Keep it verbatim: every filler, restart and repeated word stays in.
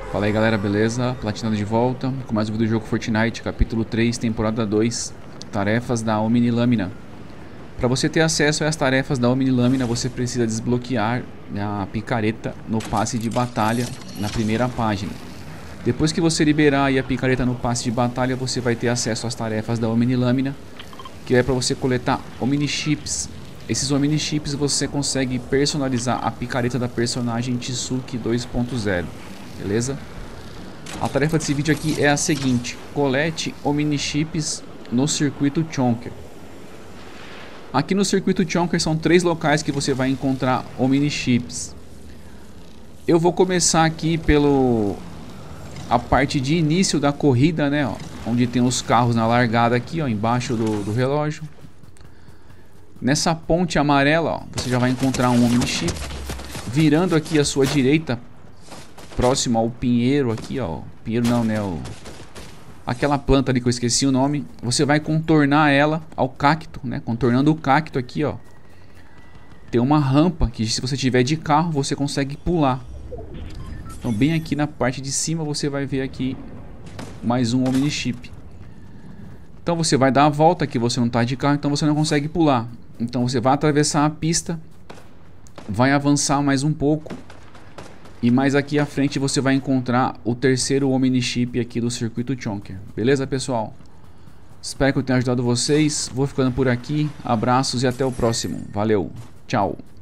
Fala aí galera, beleza? Platinado de volta com mais um vídeo do jogo Fortnite, capítulo três, temporada dois, tarefas da Omni Lâmina. Para você ter acesso às tarefas da Omni Lâmina, você precisa desbloquear a picareta no passe de batalha na primeira página. Depois que você liberar aí a picareta no passe de batalha, você vai ter acesso às tarefas da Omni Lâmina, que é para você coletar Omni Chips. Esses Omni Chips você consegue personalizar a picareta da personagem Tsuki dois ponto zero. Beleza? A tarefa desse vídeo aqui é a seguinte: colete Omni Chips no circuito Chonker. Aqui no circuito Chonker são três locais que você vai encontrar Omni Chips. Eu vou começar aqui pelo a parte de início da corrida, né? Ó, onde tem os carros na largada aqui, ó, embaixo do, do relógio. Nessa ponte amarela, ó, você já vai encontrar um Omni Chip. Virando aqui à sua direita, próximo ao pinheiro aqui, ó. Pinheiro não, né? O... Aquela planta ali que eu esqueci o nome. Você vai contornar ela ao cacto, né? Contornando o cacto aqui, ó. Tem uma rampa que, se você tiver de carro, você consegue pular. Então, bem aqui na parte de cima, você vai ver aqui mais um Omni Chip. Então, você vai dar a volta aqui. Você não tá de carro, então você não consegue pular. Então, você vai atravessar a pista, vai avançar mais um pouco. E mais aqui à frente você vai encontrar o terceiro Omni Chip aqui do circuito Chonker. Beleza, pessoal? Espero que eu tenha ajudado vocês. Vou ficando por aqui. Abraços e até o próximo. Valeu. Tchau.